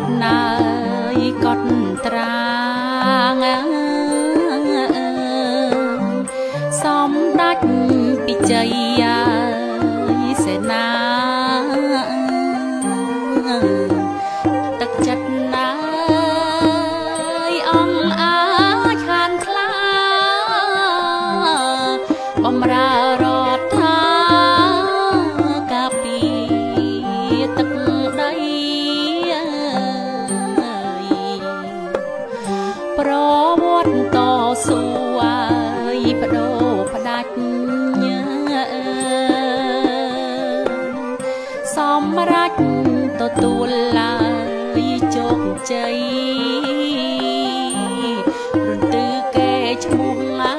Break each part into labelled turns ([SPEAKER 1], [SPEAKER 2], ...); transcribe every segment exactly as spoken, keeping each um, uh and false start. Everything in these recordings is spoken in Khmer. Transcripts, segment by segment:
[SPEAKER 1] nơi cọt tràng xóm đách bị cháy sẽ na tất chất nơi ông á khan khla bom ra rọt tha cà pi tất đây pro vót to xuôiประโดประดัดสอมรักตัวตัวลายโจกใจรุ่นตื้อแก่ชมุงอา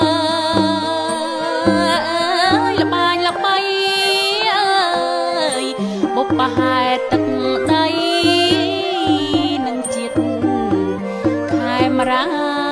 [SPEAKER 1] ละบายละไปบุปผาตักได้นังจิตขายมารา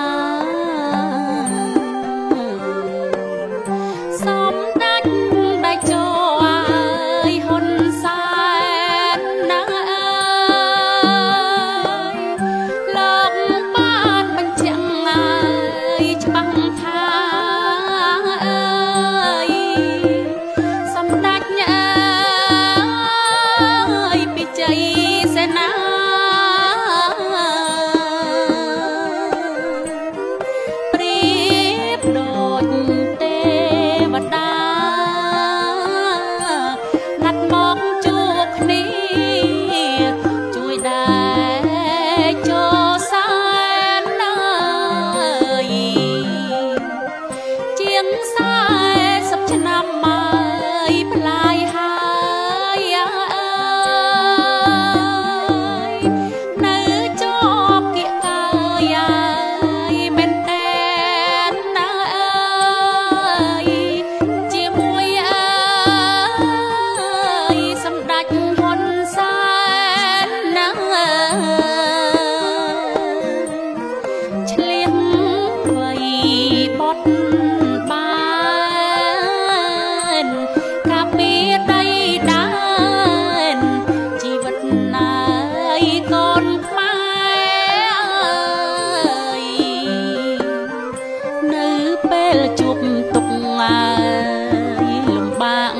[SPEAKER 1] ជួបទុកលំបាក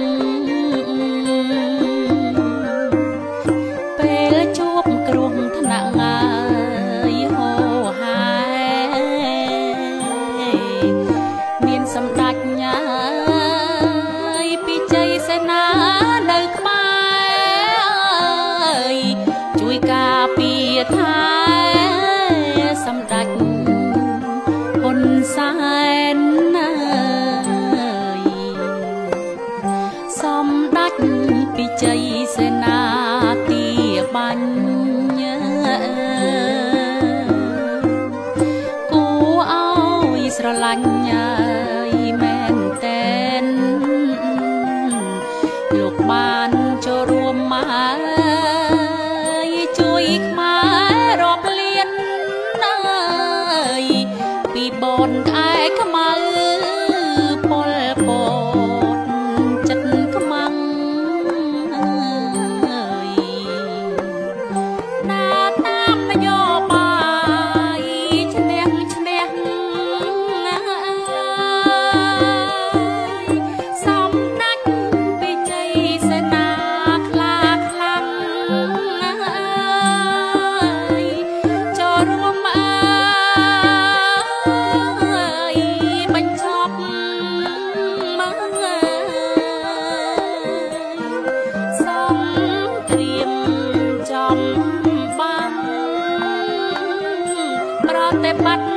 [SPEAKER 1] ពេលជួបគ្រោះថ្នាក់ហោហាមានសម្ដេចញ៉ាយពីជ័យសេនានៅក្បែរជួយការពារថាសម្ដេចហ៊ុនសែនពីជ័យសេនាទីបាញ់គួរឲ្យស្រឡាញ់មែនតែនលោកបានចូលរួមមកជួយខ្មែររាប់លានពីបនក្អែកខ្មៅពលពតចិត្តខ្មាំងแต่บัด